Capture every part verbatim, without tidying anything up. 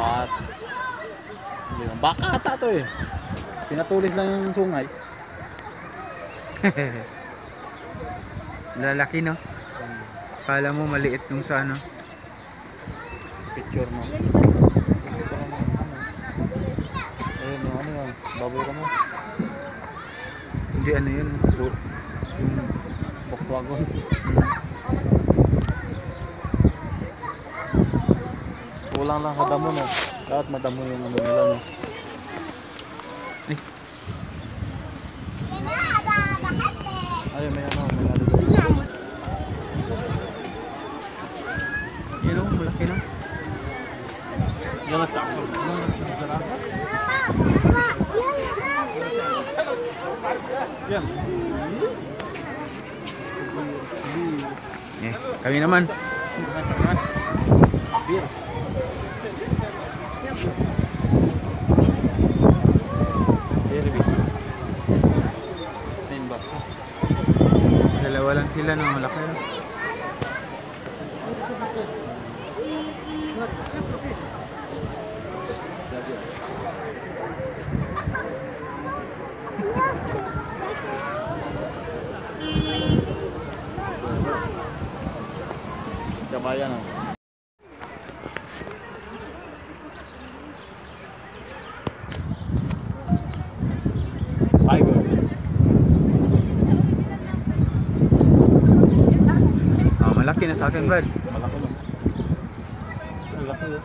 At baka ata to eh. Pinatulis lang yung sungay. Lalaki no? Kala mo maliit nung sa ano? Picture mo. Ayun, yung ano yan, baboy ka mo. Hindi ano yun. Yung Volkswagen. Kulang lang sa damo no. Dapat madamo yung ano nila no. Ay. Ay, may ano, may ano. Yun o, malaki no? Yan ang takot. Yan. Eh, kami naman. Beer. Beer. Ten bucks. Dalawa lang sila no, malaki no? Kabayan ah. Tiger. Ah, malaki na sa akin, Brad. Malaki lang. Malaki eh.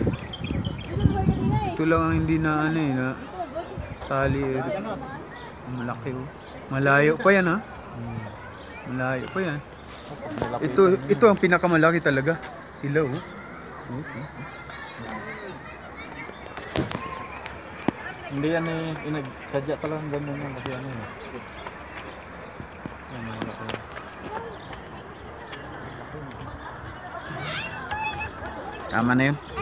Ito lang ang hindi na ano eh, na tali eh. Malaki oh. Malayo pa yan ha. Hmm. Malayo pa yan. Malaki Ito, lang ito ang pinakamalaki talaga. Sila oh. Okay. Hindi yan eh, inagsadya talagang ganun yan kasi ano eh. Yan, malaki. Tama na yun.